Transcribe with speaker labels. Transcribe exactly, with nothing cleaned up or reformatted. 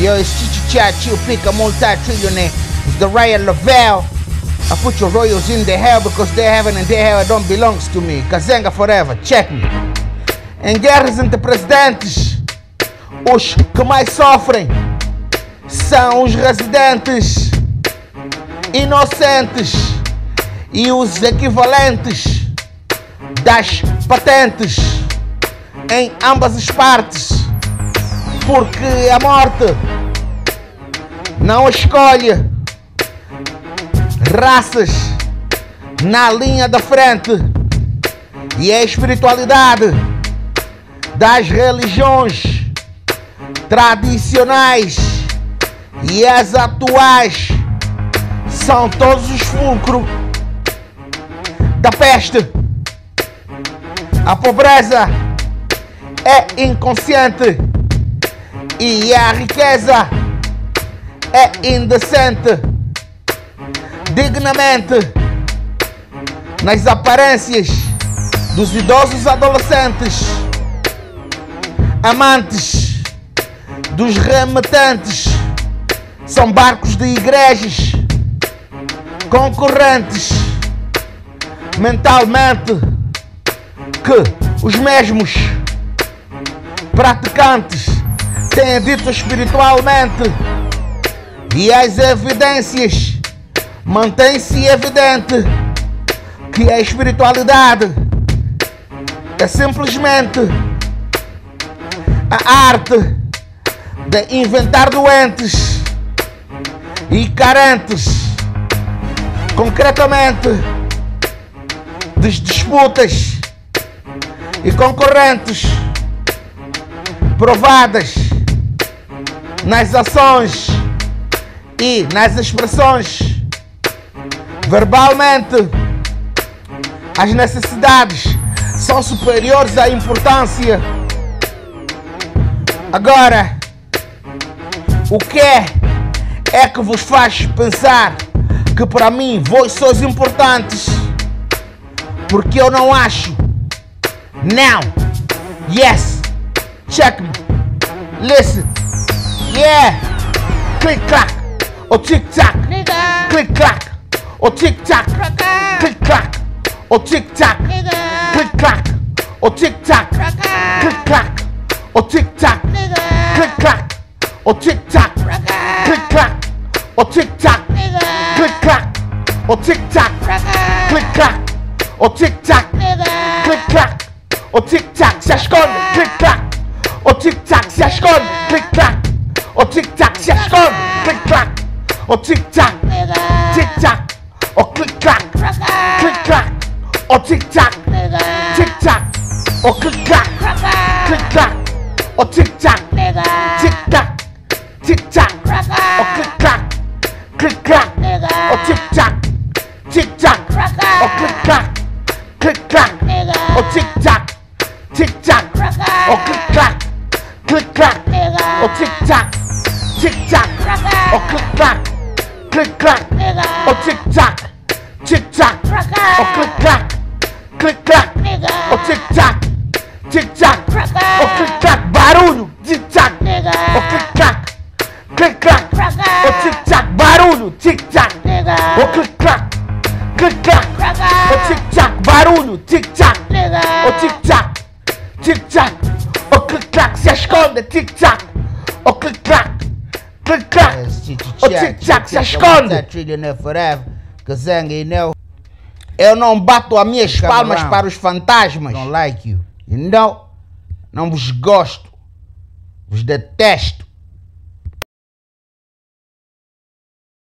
Speaker 1: Yo, it's Chichi Chill Pick, a multi-trillionaire. It's the Ryan Lavelle. I put your royals in the hell because their heaven and their hell don't belongs to me. Kazenga forever, check me. Em guerras entre presidentes, os que mais sofrem são os residentes inocentes e os equivalentes das patentes em ambas as partes, porque a morte não escolhe raças na linha da frente e a espiritualidade das religiões tradicionais e as atuais são todos os fulcros da peste. A pobreza é inconsciente e a riqueza é indecente. Dignamente nas aparências dos idosos adolescentes, amantes dos remetentes, são barcos de igrejas concorrentes mentalmente que os mesmos praticantes têm dito espiritualmente, e as evidências mantém-se evidente que a espiritualidade é simplesmente a arte de inventar doentes e carentes, concretamente das disputas e concorrentes provadas nas ações e nas expressões. Verbalmente, as necessidades são superiores à importância. Agora, o que é, é que vos faz pensar que para mim vós sois importantes? Porque eu não acho. Now, yes, check me, listen, yeah, click clack, or tic tac, click clack, or tic tac, click clack, or tic tac, click clack, or tic tac, click clack, or tic tac, click clack, or tic tac, click clack, or tic tac, click clack, or tic tac, click clack, or tic tac, click clack, or tic tac, se esconde, click clack, or tic tac, se esconde, click clack, or tic tac, se esconde, click clack, or tic tac, tic tac, or click clack, click clack, or tic tac, tic tac, or click clack, click clack, or tic tac, tic tac, tic tac, or click clack, click clack, or tic tac, tic tac, or click clack, click clack, or tic tac, tic tac, or click clack, click clack, or tic tac, tic tac, or click clack, click clack, or tic tac, tic tac, or click clack, click clack, or tic tac, tic tac, or click clack, barulho, tic tac, or click clack, click clack, or tic tac, barulho, tic tac, or click clack, click clack, or tic tac, barulho, tic tac, or tic tac, tic tac, or click clack, se esconde, tic tac, or click clack, click clack, or tic tac, se esconde. Eu não bato as minhas palmas para os fantasmas. Don't like you. You know? Não vos gosto. Vos detesto.